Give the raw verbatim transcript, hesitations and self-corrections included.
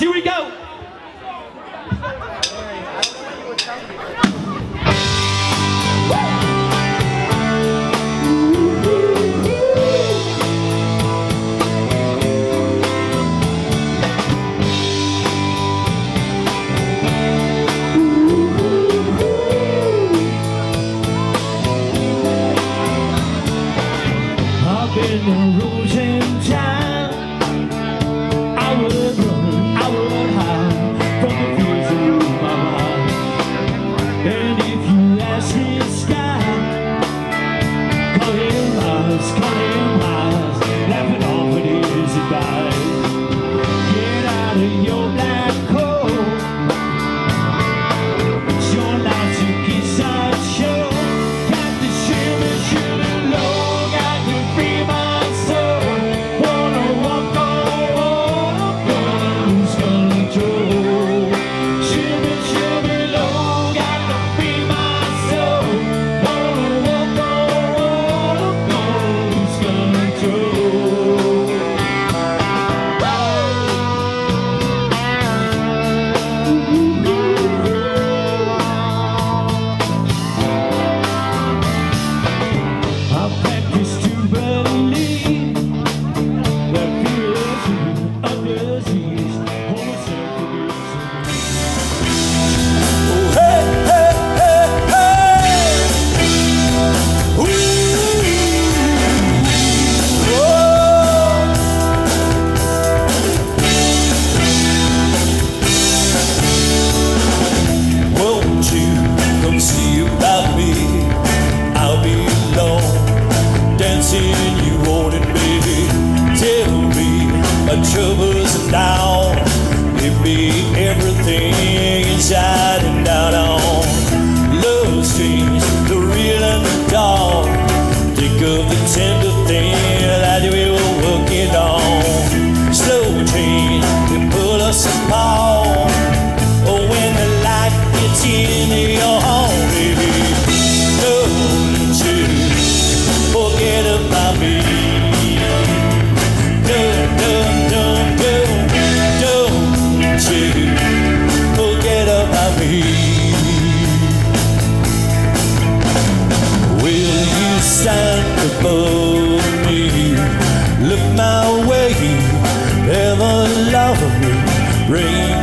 Here we go. I've been a rules in time. I would run, I would hide from the fears of my mind. And if you ask me to stop, call him lies, call him lies, laughing off at his advice. Get out of your black hole. It's your life to kiss our show. Got the shimmer, shimmer low, got to free my soul. Wanna walk on, gonna lose control. Shimmer, shimmer low, got to free my soul. Wanna walk on, gonna lose control. I practice to believe that fear is a disease. Homosexuality. Oh, hey, hey, hey, hey. Ooh. Whoa. Won't you come see about me? I'll be alone, dancing you wanted me. Tell me my troubles are down. Give me everything inside and out on. Love strings, the real and the dark. Think of the tender thing that we were working on. Slow train, they pull us apart. Oh, when the light gets in your home, baby, don't you forget about me. Don't, don't, don't, don't, don't you forget about me. Will you stand above me? Look my way, ever love me, rain